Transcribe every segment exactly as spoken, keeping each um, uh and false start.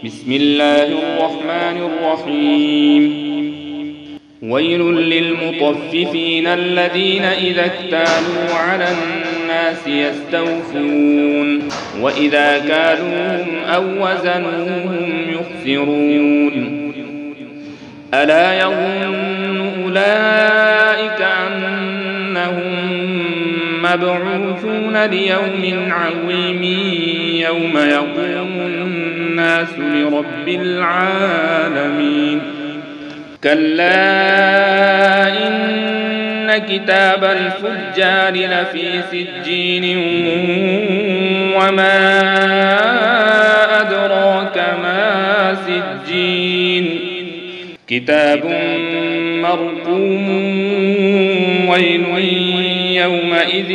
بسم الله الرحمن الرحيم ويل للمطففين الذين إذا اكتالوا على الناس يستوفون وإذا كالوهم أو وزنوهم يخسرون ألا يظن أولئك أنهم مبعوثون ليوم عظيم يوم يقوم الناس لرب العالمين كلا إن كتاب الفجار لفي سجين وما أدراك ما سجين كتاب مرقوم ويل يومئذ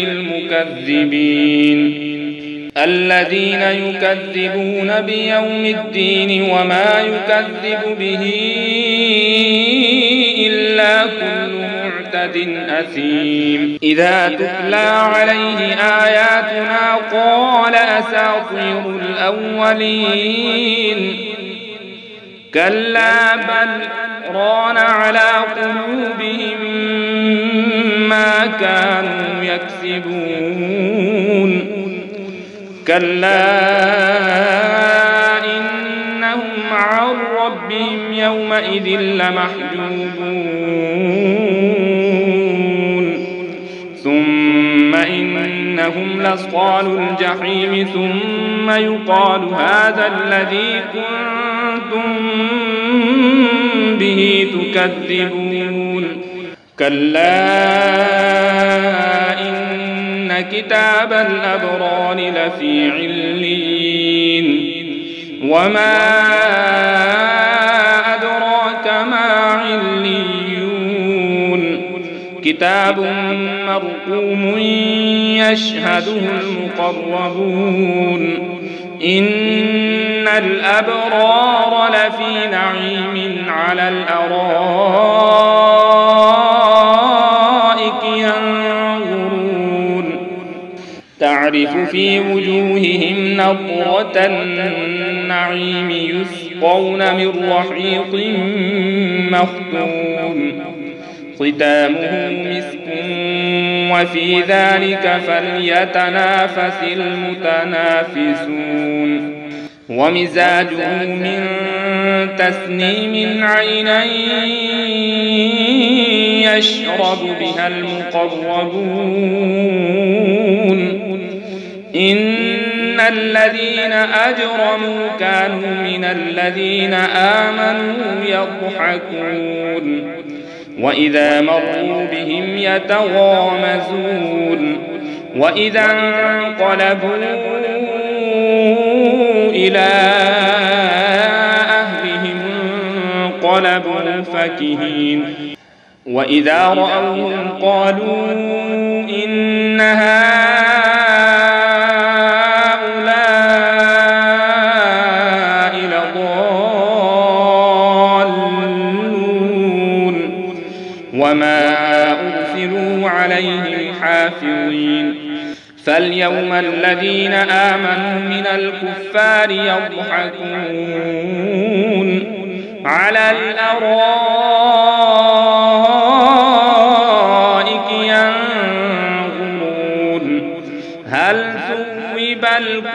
للمكذبين الذين يكذبون بيوم الدين وما يكذب به إلا كل معتد أثيم إذا تتلى عليه آياتنا قال أساطير الأولين كلا بل ران على قلوبهم ما كانوا يكسبون كلا إنهم عن ربهم يومئذ لمحجوبون ثم إنهم لصال الجحيم ثم يقال هذا الذي كنتم به تكذبون كلا إن كتاب الأبرار لفي عليين وما أدراك ما عليون كتاب مرقوم يشهده المقربون إن الأبرار لفي نعيم على الأرائك ينظرون تعرف في وجوههم نضرة النعيم يسقون من رحيق مختوم ختامه مسك وفي ذلك فليتنافس المتنافسون ومزاجه من تسنيم عينا يشرب بها المقربون إن الذين أجرموا كانوا من الذين آمنوا يضحكون وإذا مروا بهم يتغامزون وإذا انقلبوا إلى أهلهم انقلبوا فكهين وإذا رأوهم قالوا إن هؤلاء لضالون وما أرسلوا عليهم حافظين فاليوم الذين آمنوا من الكفار يضحكون على الأرائك ينظرون هل ثوب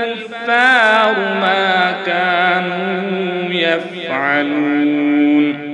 الكفار ما كانوا يفعلون